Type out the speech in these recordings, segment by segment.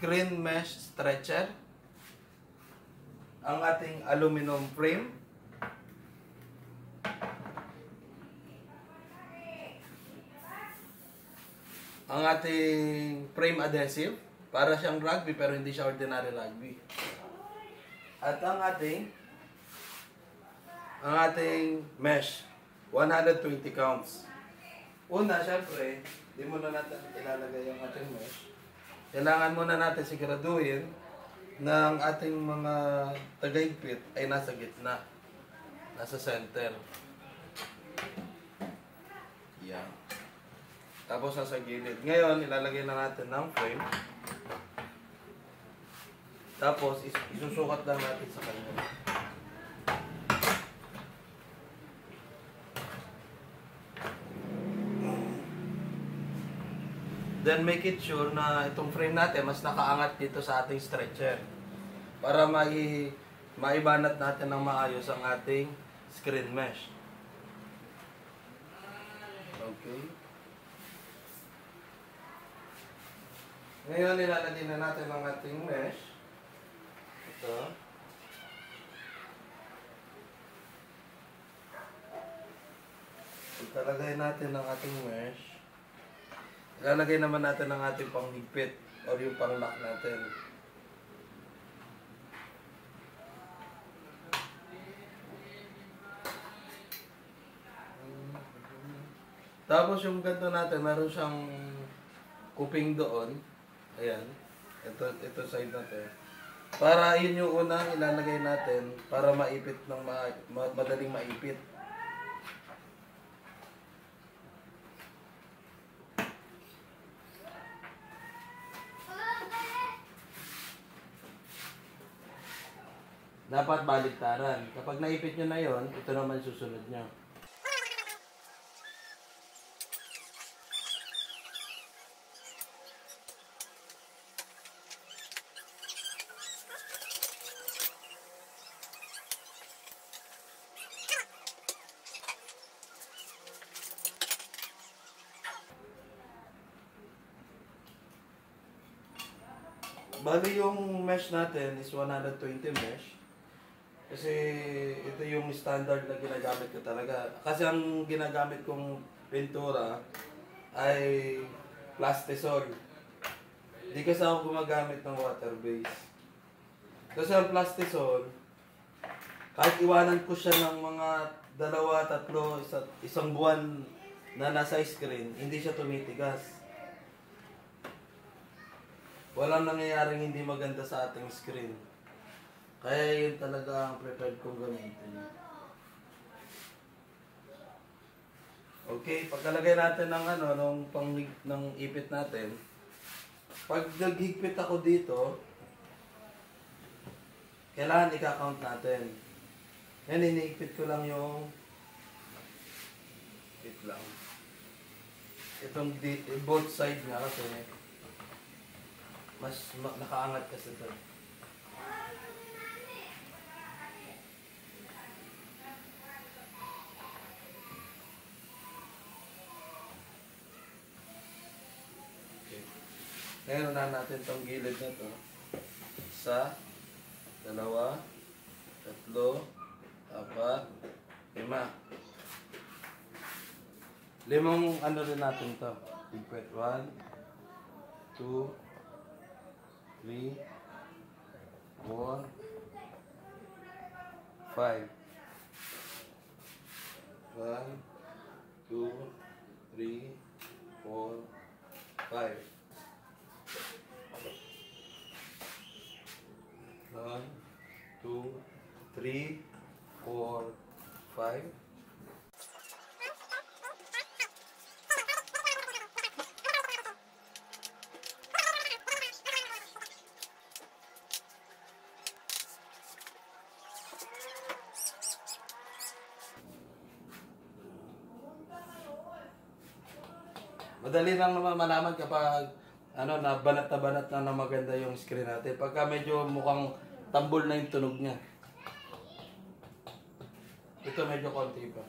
screen mesh stretcher, ang ating aluminum frame, ang ating frame adhesive, para siyang rugby pero hindi siya ordinary rugby. At ang ating mesh, 120 counts. Una, syempre, di muna natin ilalagay yung ating mesh. Kailangan muna natin siguraduhin na ang ating mga tagaigpit ay nasa gitna, nasa center. Yan. Tapos nasa gilid. Ngayon, ilalagay na natin ng frame. Tapos, isusukat lang natin sa kanya. Then, make it sure na itong frame natin mas nakaangat dito sa ating stretcher. Para maibanat natin ng maayos ang ating screen mesh. Okay. Ngayon, ilalagay na natin ang ating mesh. Ito. Ilalagay natin ang ating mesh. Ilalagay naman natin ang ating panghigpit o yung pang-lock natin. Tapos yung ganito natin, meron siyang kuping doon. Ayan. Ito side natin. Para yun yung unang ilalagay natin para maipit ng madaling maipit. Dapat baliktaran. Kapag naipit nyo na yon, ito naman susunod nyo. Bali yung mesh natin is 120 mesh. Kasi ito yung standard na ginagamit ko talaga. Kasi ang ginagamit kong pintura ay plastisol. Hindi kasi ako gumagamit ng water base. Kasi ang plastisol, kahit iwanan ko siya ng mga 2, 3, isang buwan na nasa screen, hindi siya tumitigas. Walang nangyayaring hindi maganda sa ating screen. Kaya yun talaga ang prepared kong gamitin. Okay, pagkalagay natin ng ng ipit natin, pag naghigpit ako dito, kailangan i-count natin. Yan, iniipit ko lang yung ipit lang. Itong both side nga kasi mas nakaangat kasi ito. Ngayon na natin itong gilid na ito. 1, 2, 3, 4, 5. Limang ano rin natin ito. 1, 2, 3, 4, 5. 1, 2, 3, 4, 5. 1, 2, 3, 4, 5. Madali lang naman malaman kapag na banat na maganda yung screen natin. Pagka medyo mukhang tambol na yung tunog niya. Ito medyo konti pa.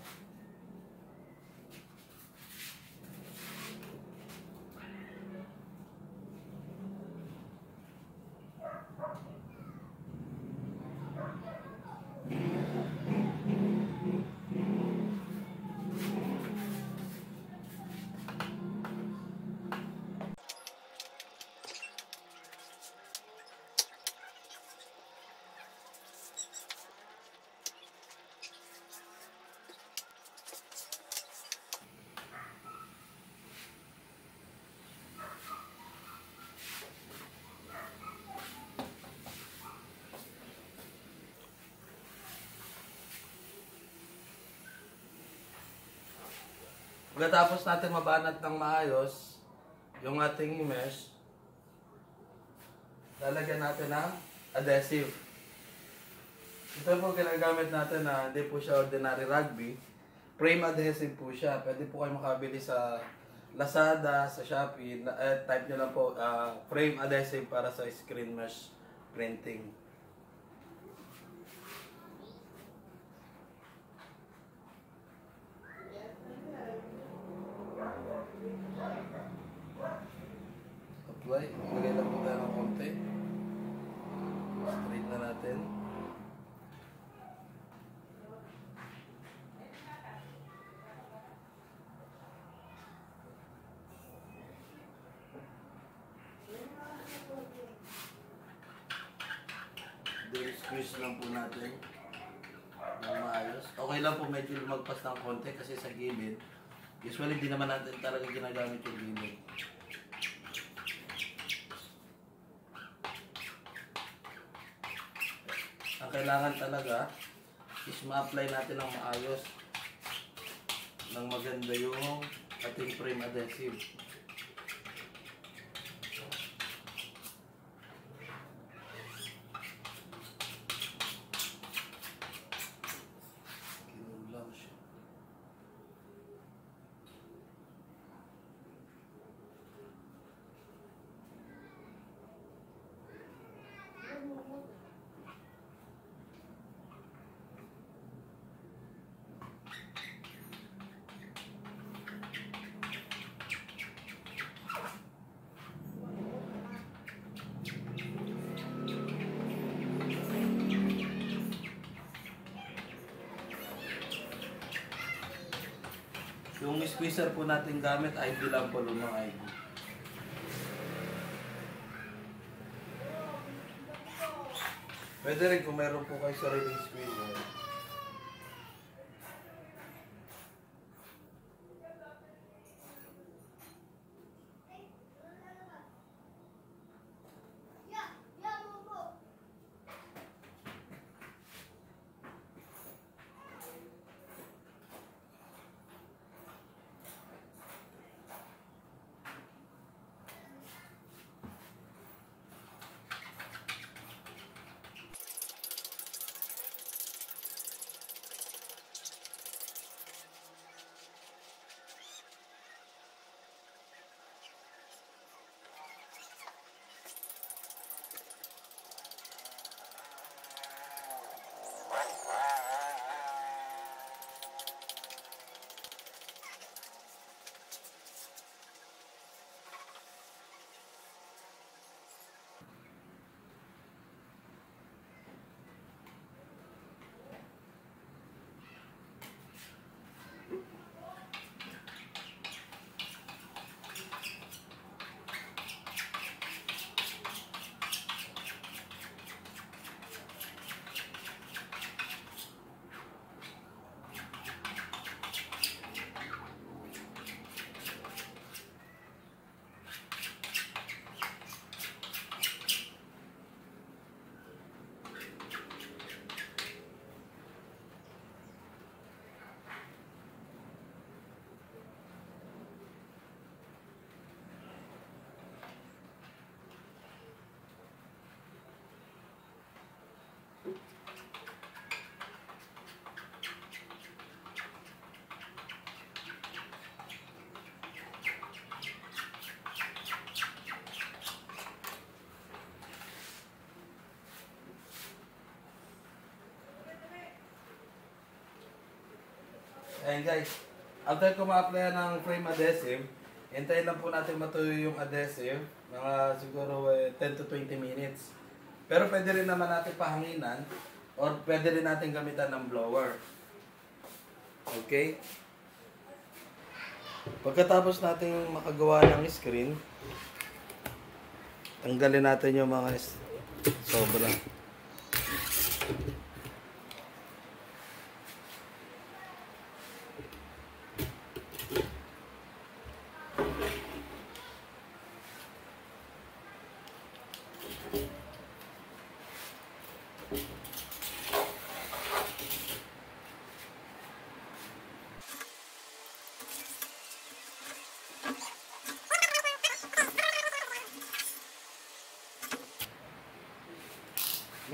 Pagkatapos natin mabanat ng maayos yung ating mesh, lalagyan natin ng adhesive. Ito po ginagamit natin na hindi po siya ordinary rugby. Frame adhesive po siya. Pwede po kayo makabili sa Lazada, sa Shopee. Type nyo lang po frame adhesive para sa screen mesh printing. Apply. Lagay lang po tayo ng konti. Straight na natin. Then squeeze lang po natin ng maayos. Okay lang po medyo lumagpas ng konti kasi sa gilid. Usually di naman natin talaga ginagamit yung gilid. Ang kailangan talaga is ma-apply natin ng maayos ng maganda yung ating frame adhesive. Kinulang siya. Yung squeezer po natin gamit, ID lang po, lumang ID. Pwede rin kung meron po kayo sariling squeezer. Ayan guys, after ko ma-apply ng frame adhesive, hintayin lang po natin matuyo yung adhesive, mga siguro 10 to 20 minutes. Pero pwede rin naman natin pahanginan, or pwede rin natin gamitan ng blower. Okay? Pagkatapos natin makagawa ng screen, tanggalin natin yung mga sobra.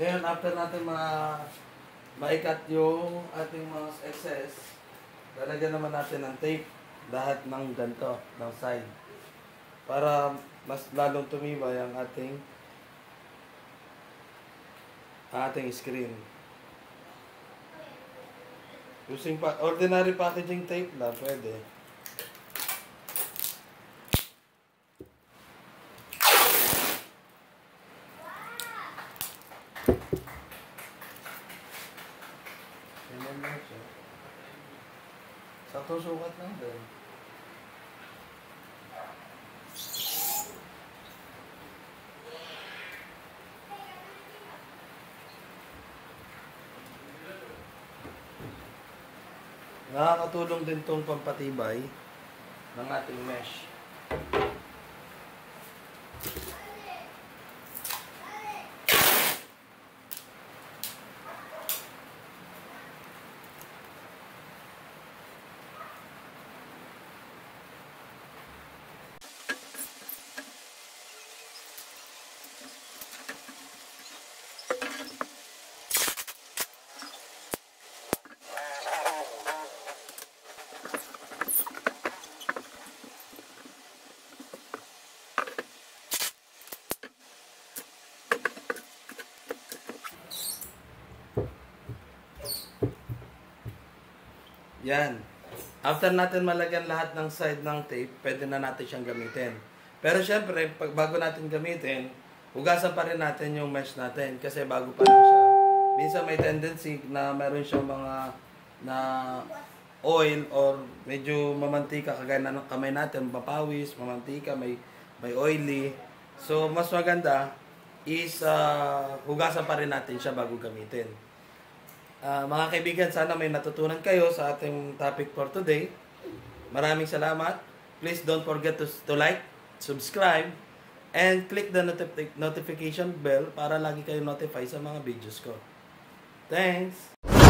Ngayon, after natin maikat yung ating mga excess, lalagyan naman natin ng tape lahat ng ganito, ng side. Para mas lalong tumibay ang ating screen. Using ordinary packaging tape lang, pwede. Ganyan lang siya. Sakto sukat lang din. Nakakatulong din tong pampatibay ng ating mesh. Yan. After natin malagyan lahat ng side ng tape, pwede na natin siyang gamitin. Pero syempre, bago natin gamitin, hugasan pa rin natin yung mesh natin kasi bago pa lang siya. Minsan may tendency na meron siyang mga na oil or medyo mamantika kagaya ng kamay natin, mapawis, mamantika, may oily. So, mas maganda is hugasan pa rin natin siya bago gamitin. Mga kaibigan, sana may natutunan kayo sa ating topic for today. Maraming salamat. Please don't forget to like, subscribe, and click the notification bell para lagi kayo notify sa mga videos ko. Thanks!